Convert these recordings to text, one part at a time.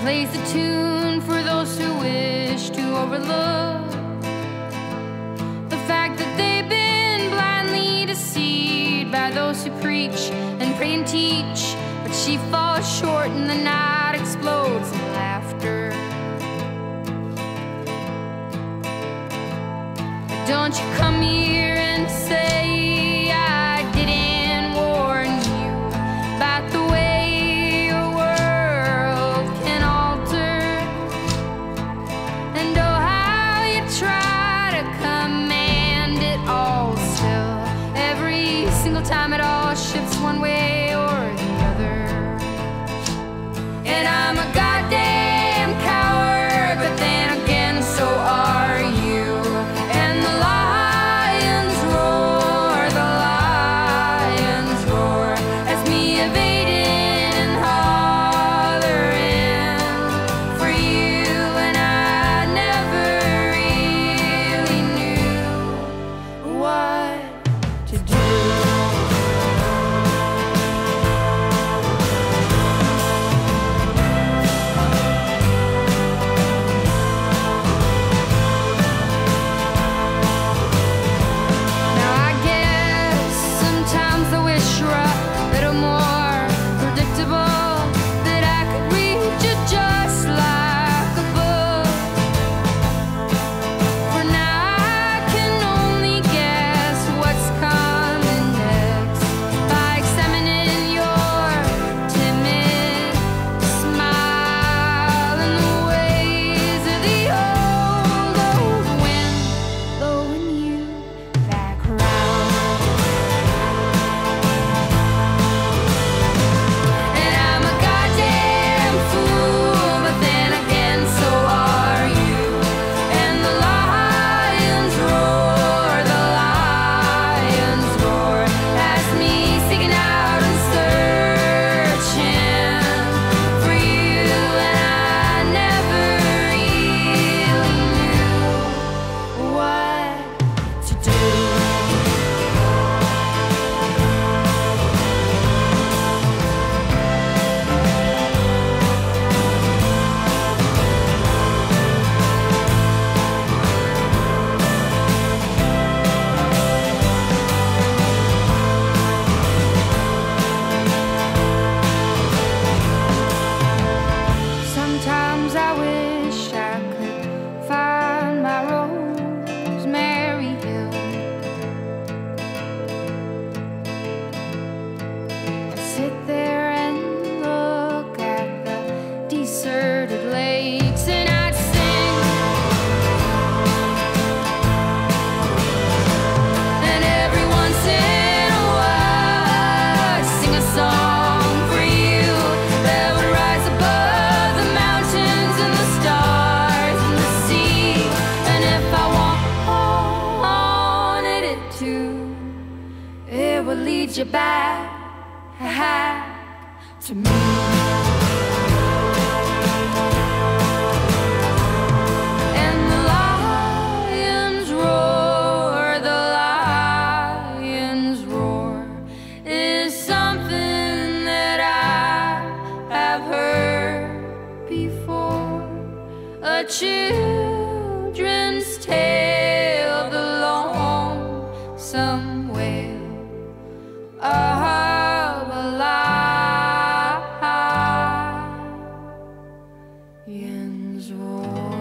plays a tune for those who wish to overlook the fact that they've been blindly deceived by those who preach and pray and teach. But she falls short and the night explodes in laughter. Don't you come here and say I didn't warn you about the way your world can alter, and oh how you try to command it all. Still, every single time it all shifts one way or the other. And I'm a goddamn coward, but then again so are you. And the lions roar as me evading and hollering for you. And I never really knew what to do. Sit there and look at the deserted lakes, and I'd sing. And every once in a while I'd sing a song for you that would rise above the mountains and the stars and the sea. And if I wanted it to, it would lead you back to me. And the lions roar is something that I have heard before. A children's tale, the lonesome wail of a lion's roar.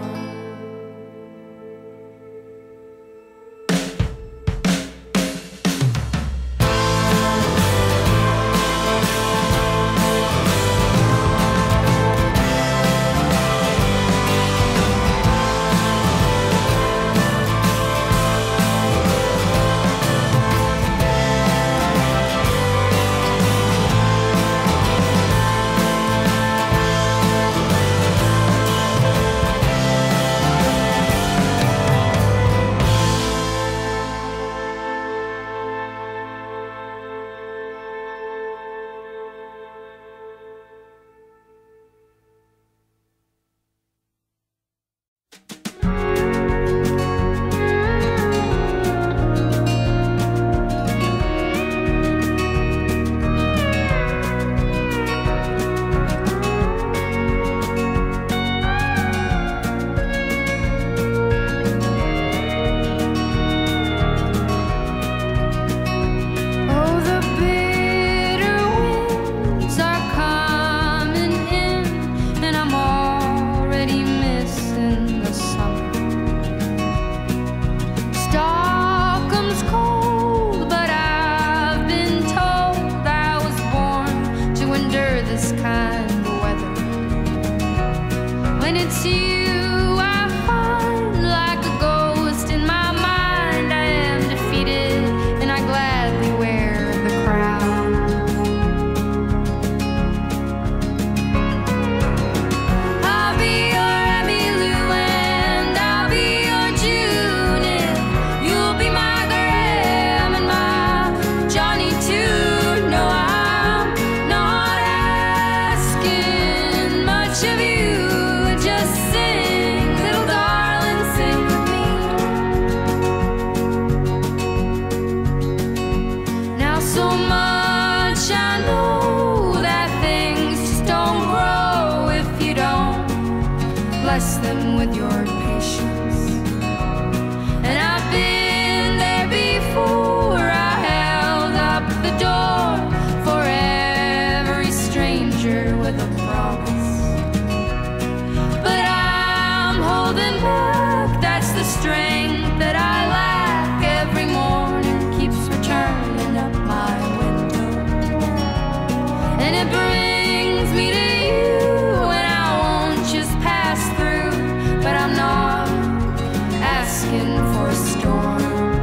the strength that I lack every morning keeps returning up my window, and it brings me to you, and I won't just pass through, but I'm not asking for a storm.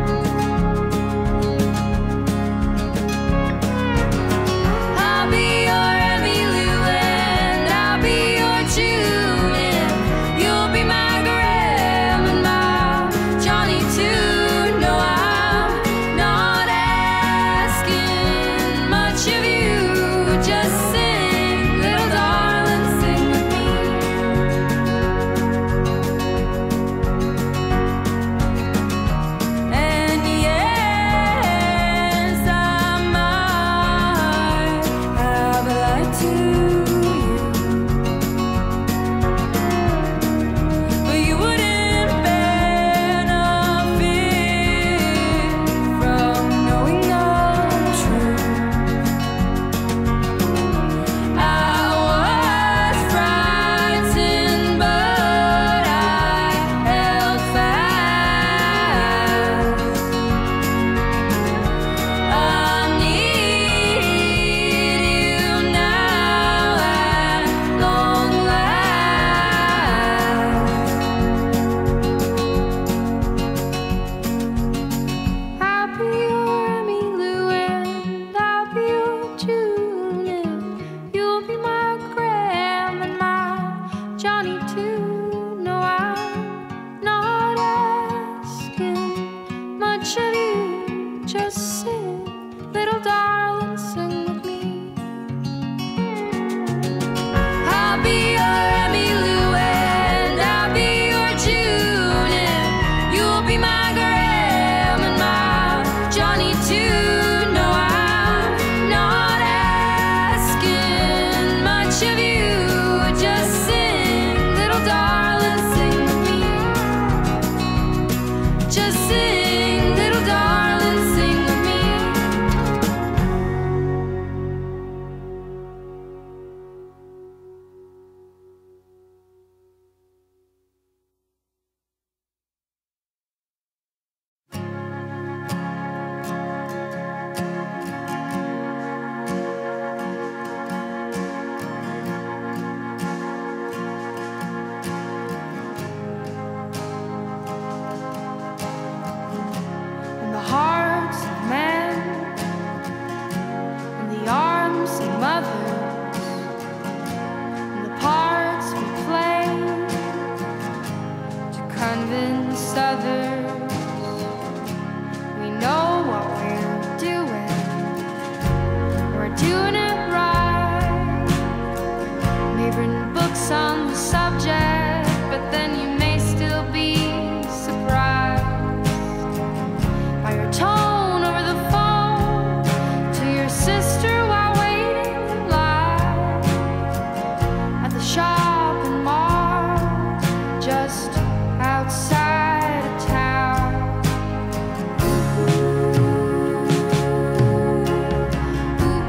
Ooh.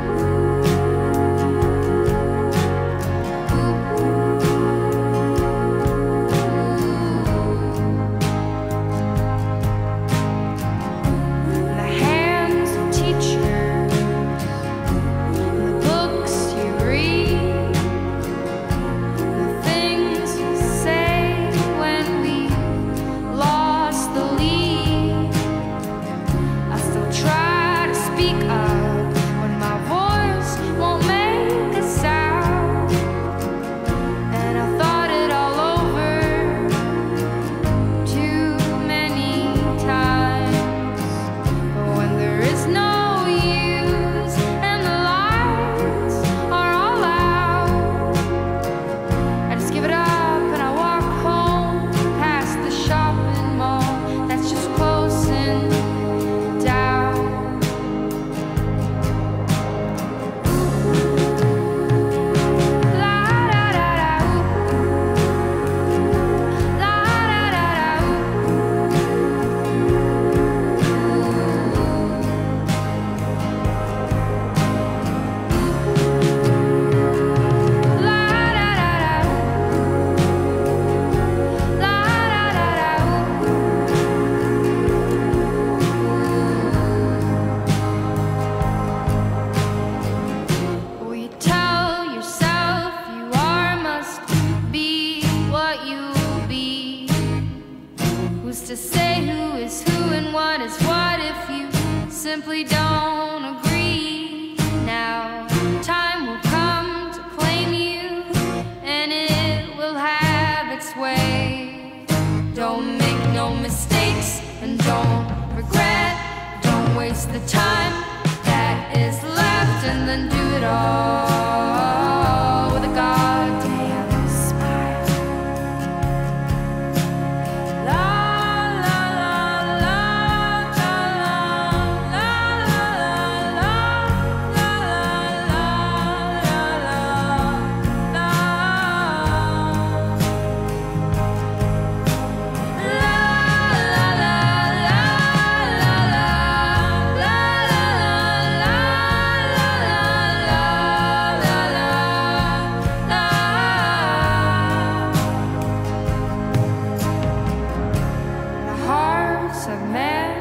to say who is who and what is what if you simply don't agree. Now time will come to claim you, and it will have its way. Don't make no mistakes and don't regret. Don't waste the time that is left, and then do it all with a goddamn smile. La la la la la la la la la of men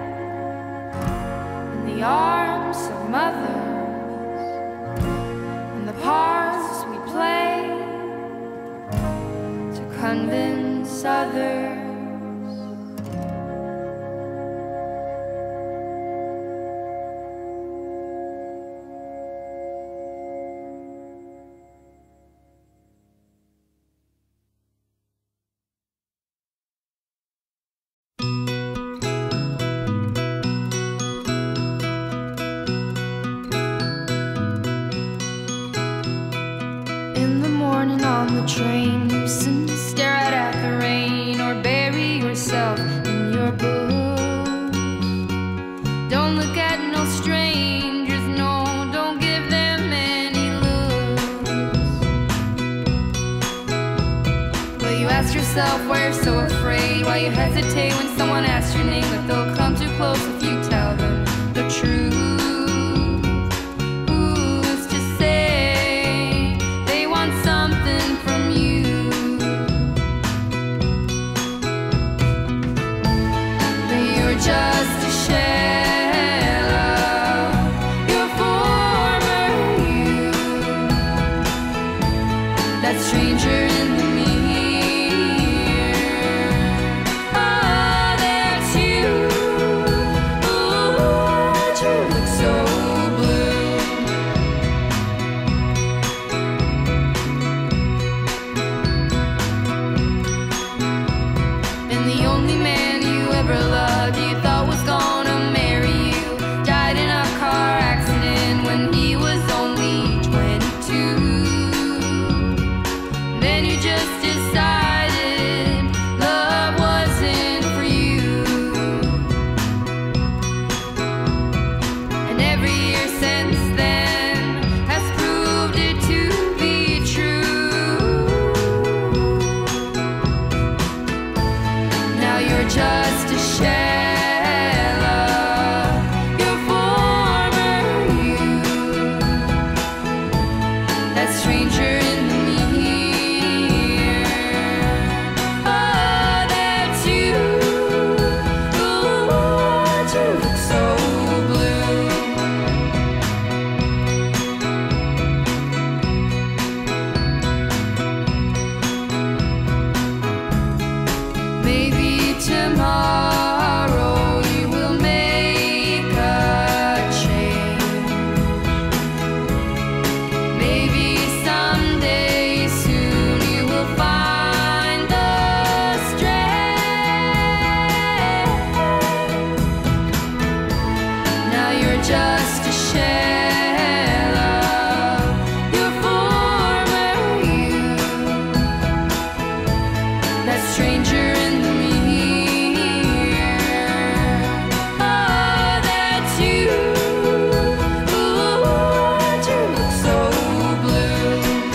in the arms of mothers, and the parts we play to convince others. On the train, you sit, stare out at the rain, or bury yourself in your books. Don't look at no strangers, no, don't give them any looks. But you ask yourself why you're so afraid, why you hesitate when someone asks your name, that they'll come too close if you tell them the truth. Just a shell of your former you, that stranger in the mirror. Oh, that's you. Ooh, you look so blue. And the only man you ever loved, you thought was gonna marry you, died in a car accident when he was only 22. Then you just decided love wasn't for you. And every year since then has proved it to be true. Now you're just a shell of your former you, that stranger in the mirror. Oh, that's you. Ooh, you look so blue. Maybe tomorrow you will make a change. Maybe someday soon you will find the strength. Now you're just a shell of your former you, that stranger in the mirror. Oh, that's you. Ooh, you look so blue.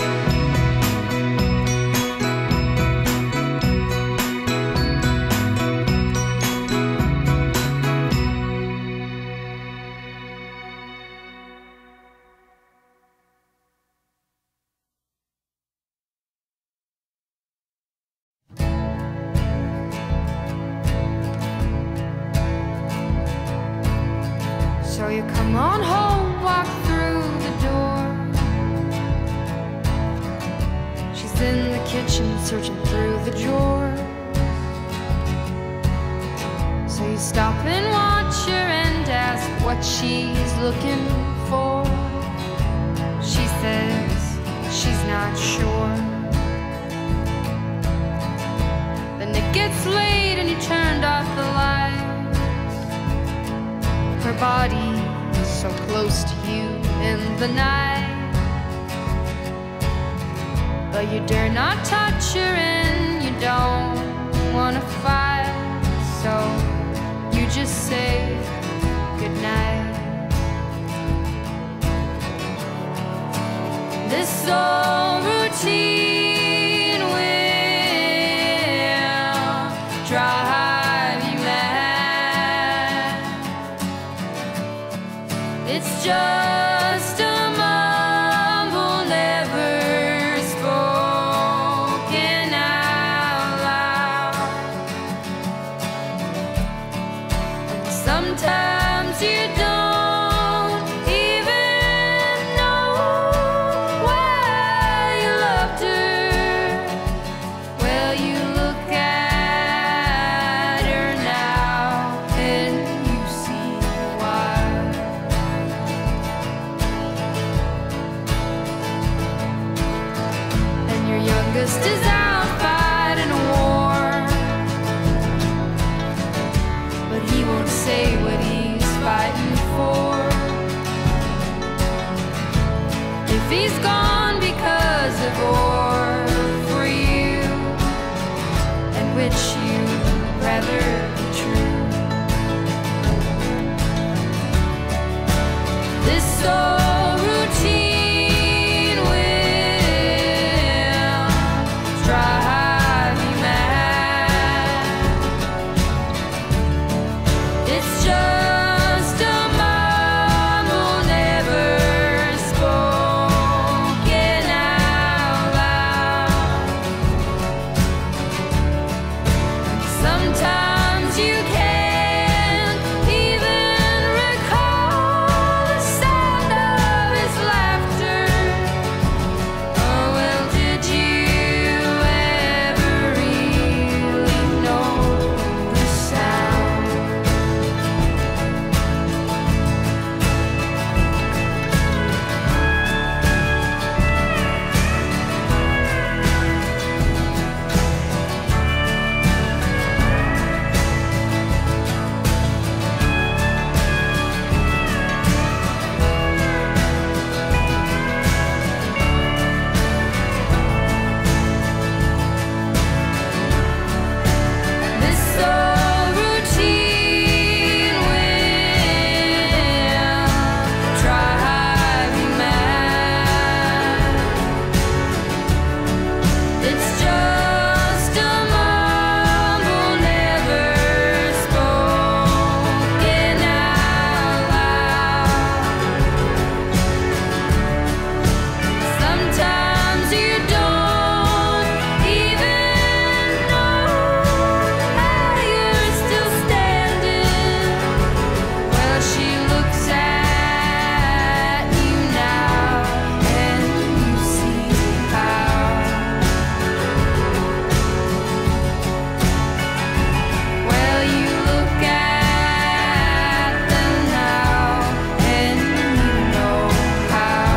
So you come on home, walk through the door. She's in the kitchen, searching through the drawers. stop and watch her and ask what she's looking for. She says she's not sure. Then it gets late and you turned off the lights. Her body is so close to you in the night, but you dare not touch her and you don't want to fight, so you just say goodnight. This old routine will drive you mad. It's just a mumble never spoken out loud. And sometimes you don't even know why you loved her. Well, you look at her now and you see why. And your youngest is out fighting a war, but he won't say what he's fighting for. If he's gone because of war for you, and which you'd rather be true. This old routine will drive you mad. It's just a mumble never spoken out loud. Sometimes you can't even recall the sound of his laughter. Oh, well, did you ever really know the sound? This old routine will drive you mad. It's just a mumble never spoken out loud. Sometimes you don't even know how you're still standing. Well, she looks at you now and you see how. Well, you look at them now and you know how.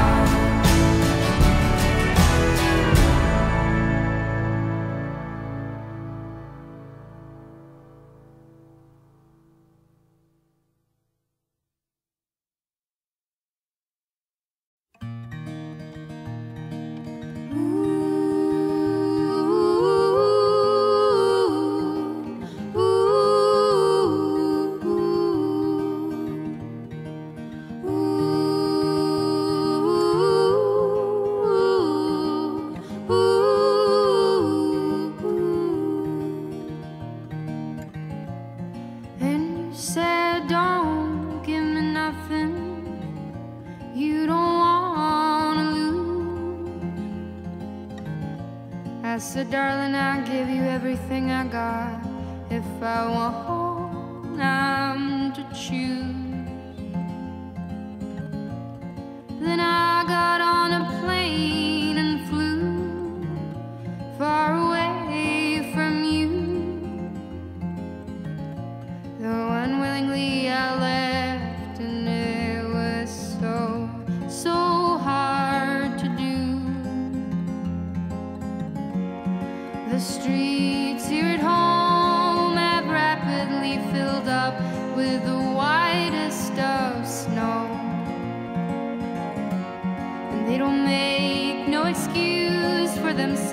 And you said, don't give me nothing you don't wanna lose. I said, darling, I'll give you everything I got if I want I'm to choose. Then I got on a plane and flew far away from you. Though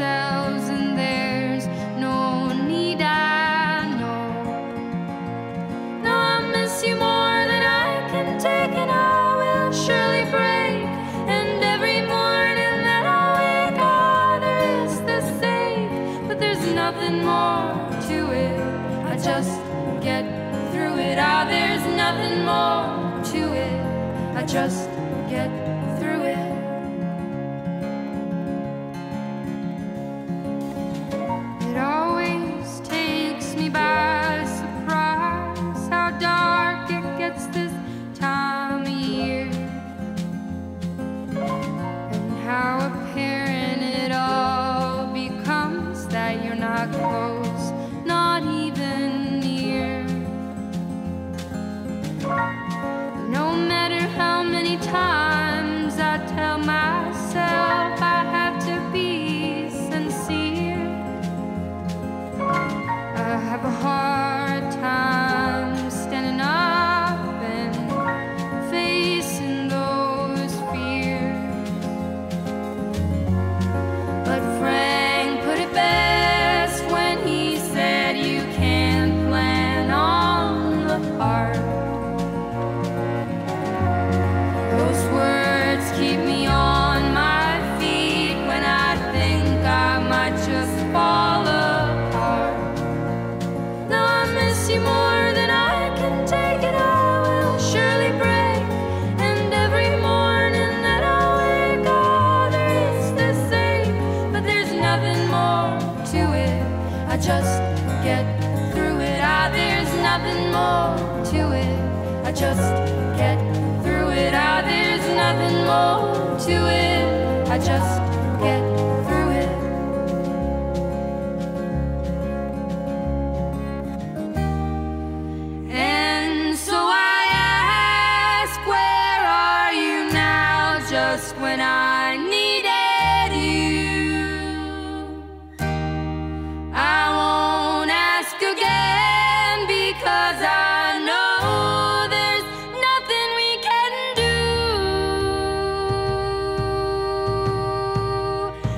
ourselves, and there's no need, I know. No, I miss you more than I can take, and I will surely break. And every morning that I wake, oh, there is this ache, but there's nothing more to it. I just get through it. Ah, there's nothing more to it. I just get through it. It always takes me by surprise how dark it gets this time of year, and how apparent it all becomes that you're not close, not even near. No matter how many times I tell myself I have to be sincere, I have a hard time standing up and facing those fears. But Frank put it best when he said you can't plan on the heart. Those words keep me on my feet when I think I might just fall apart. No, I miss you more than I can take, and I will surely break. And every morning that I wake, oh, there is this ache, but there's nothing more to it. I just get through it. Ah, there's nothing more to it. I just get through it. Ah, there's nothing more to it. I just get through it. And so I ask, where are you now, just when I needed you? I won't ask again, because I know there's nothing we can do.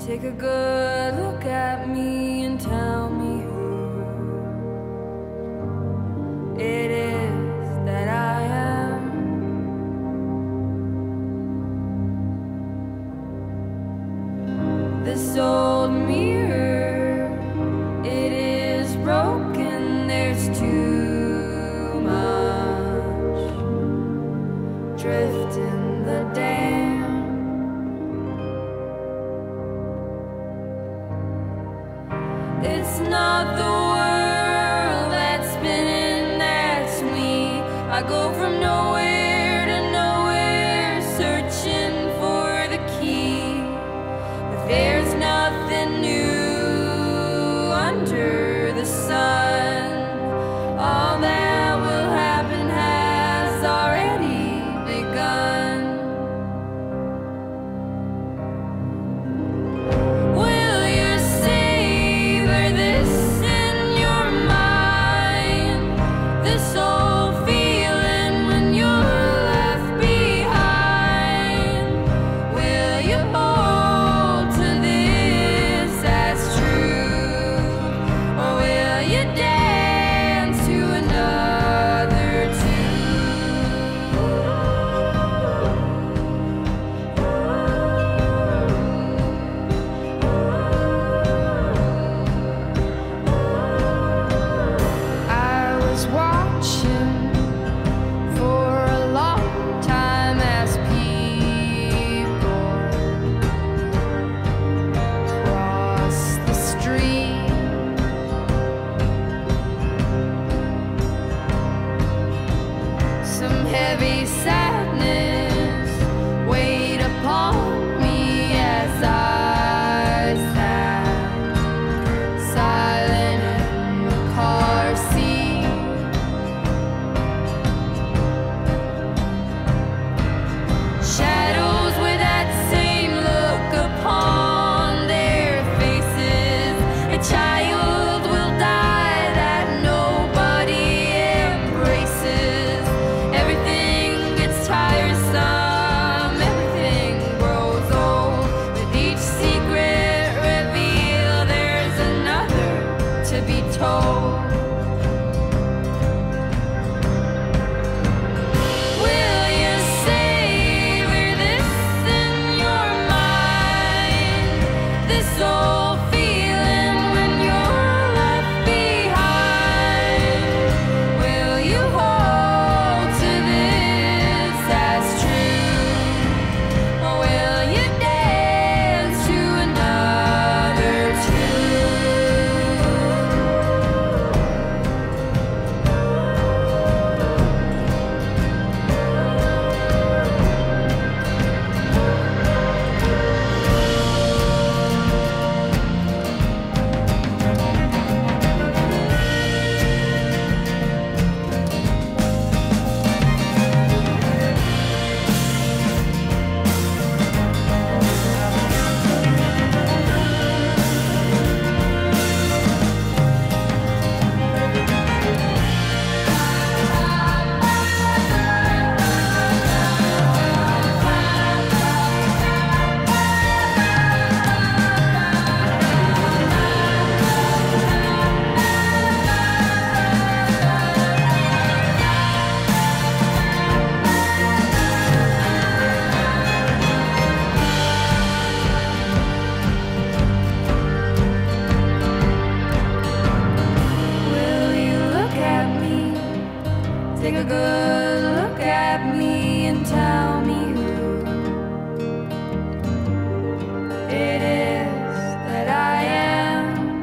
Take a good look at me and tell me who it is that I am. This old mirror, it is broken, there's too much drift in the dam. It's not the world that's spinning, that's me. I go from nowhere to nowhere, searching for the key. But there's nothing new under the sun. All that will happen has already begun. Will you savor this in your mind? This old feeling when you're left behind. Will you hold to this as true? Or will you dance to another I was watching for a long time as people cross the street. Some heavy sadness weighed upon me as I sat silent in the car seat. Shadows with that same look upon their faces. A child will die that nobody embraces. Everything gets tiresome, everything grows old. With each secret reveal, there's another to be told. Will you savor this in your mind? This old feeling when you're left behind. Will you hold to this as true? Or will you dance to another Will you look at me? Take a good look at me and tell me who it is that I am.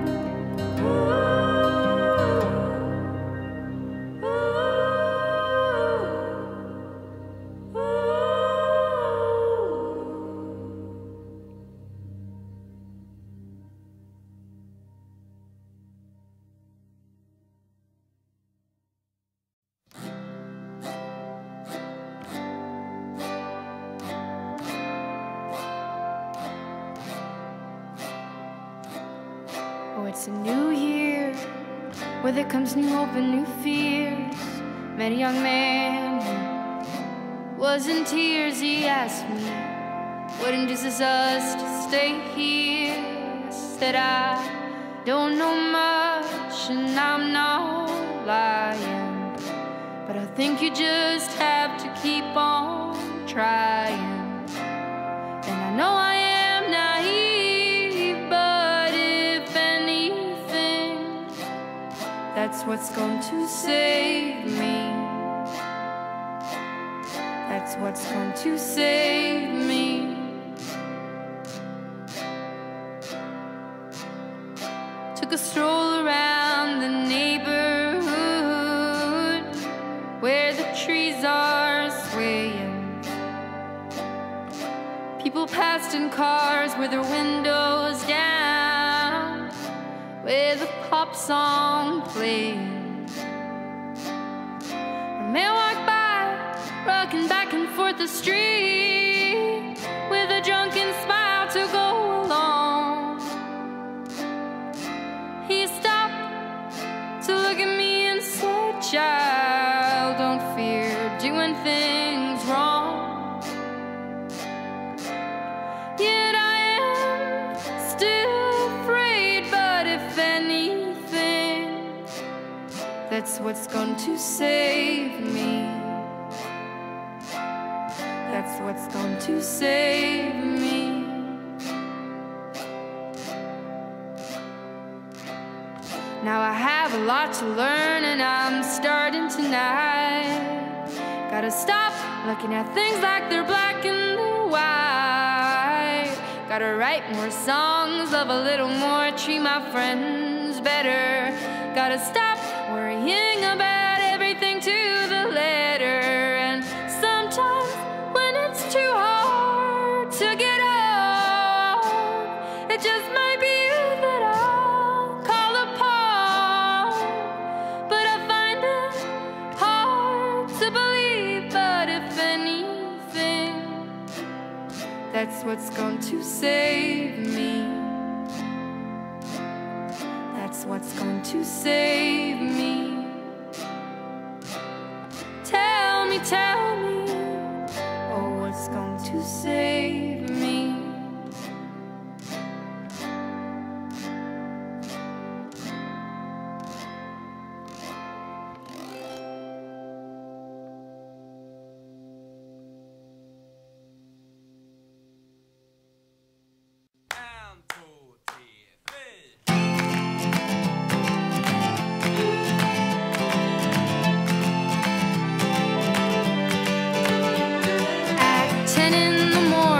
Oh, it's a new year, where there comes new hope and new fears. Met a young man who was in tears. He asked me, what induces us to stay here? I said I don't know much and I'm not lying, but I think you just have to keep on trying. And I know I am naive, but if anything, that's what's going to save me. That's what's going to save me. Took a stroll around the neighborhood where the trees are swaying. People passed in cars with their windows down, with a pop song playing. A man walked by, rocking back and forth the street, with a drunken smile to go along. He stopped to look at me and said, "Child, don't fear doing things wrong." Yet I am still afraid, but if anything, that's what's going to save me. That's what's going to save me. Now I have a lot to learn and I'm starting tonight. Gotta stop looking at things like they're black and they're white. Gotta write more songs, love a little more, treat my friends better. Gotta stop worrying about everything to the letter. And sometimes too hard to get on, it just might be you that I'll call upon. But I find it hard to believe, but if anything, that's what's going to save me. That's what's going to save me. Tell me, oh, what's going to save me? At 10 in the morning,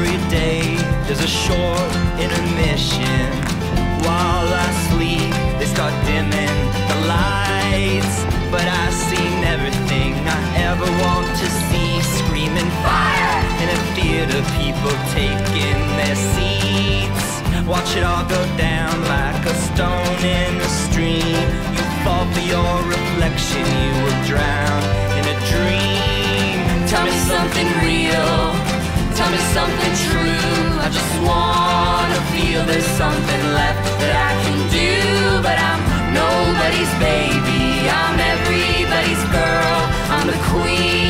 every day there's a short intermission. While I sleep, they start dimming the lights, but I've seen everything I ever want to see. Screaming fire in a theater, people taking their seats. Watch it all go down like a stone in a stream. You fall for your reflection, you will drown in a dream. Tell me something real, tell me something true. I just wanna feel there's something left that I can do. But I'm nobody's baby, I'm everybody's girl. I'm the queen